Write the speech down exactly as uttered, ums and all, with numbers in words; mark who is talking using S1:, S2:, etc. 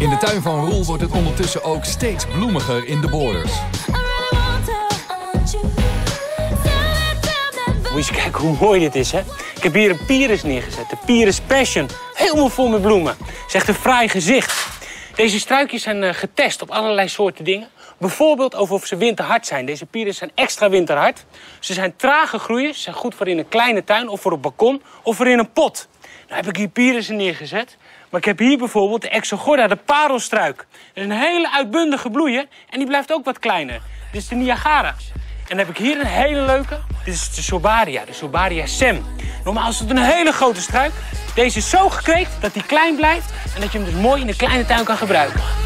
S1: In de tuin van Roel wordt het ondertussen ook steeds bloemiger in de borders.
S2: Moet je eens kijken hoe mooi dit is, hè? Ik heb hier een Pyrus neergezet, de Pyrus Passion. Helemaal vol met bloemen. Het is echt een fraai gezicht. Deze struikjes zijn uh, getest op allerlei soorten dingen. Bijvoorbeeld over of ze winterhard zijn. Deze Pyrus zijn extra winterhard. Ze zijn trage groeiers, ze zijn goed voor in een kleine tuin of voor op balkon of voor in een pot. Nou heb ik hier Pyrussen neergezet. Maar ik heb hier bijvoorbeeld de Exogorda, de parelstruik. Dat is een hele uitbundige bloeier en die blijft ook wat kleiner. Dit is de Niagara. En dan heb ik hier een hele leuke. Dit is de Sobaria, de Sobaria Sem. Normaal is het een hele grote struik. Deze is zo gekweekt dat hij klein blijft en dat je hem dus mooi in de kleine tuin kan gebruiken.